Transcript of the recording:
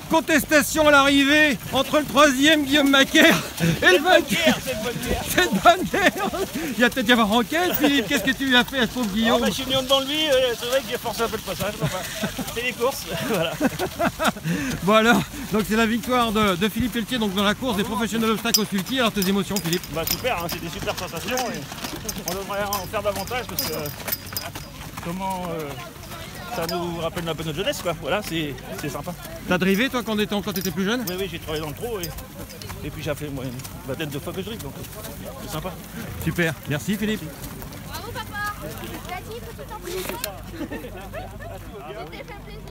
Contestation à l'arrivée entre le troisième Guillaume Macaire et le vainqueur. C'est de bonne guerre. Il y a peut-être y avoir enquête, Philippe. Qu'est-ce que tu lui as fait à ce pauvre Guillaume? Je suis venu en devant de lui, c'est vrai qu'il a forcé un peu le passage. Enfin, c'est les courses, voilà. Bon alors, donc c'est la victoire de Philippe Pelletier donc dans la course des professionnels obstacles au sulky. Alors tes émotions, Philippe? Bah super, hein, c'est des super sensations. Et on devrait en faire davantage parce que ça nous rappelle un peu notre jeunesse, quoi. Voilà, c'est sympa. T'as drivé toi quand t'étais plus jeune? Oui, j'ai travaillé dans le trot et puis j'ai fait moi, une vingtaine de fois que je drive, donc c'est sympa. Super, merci Philippe. Bravo papa. T'as dit que tu t'en prie.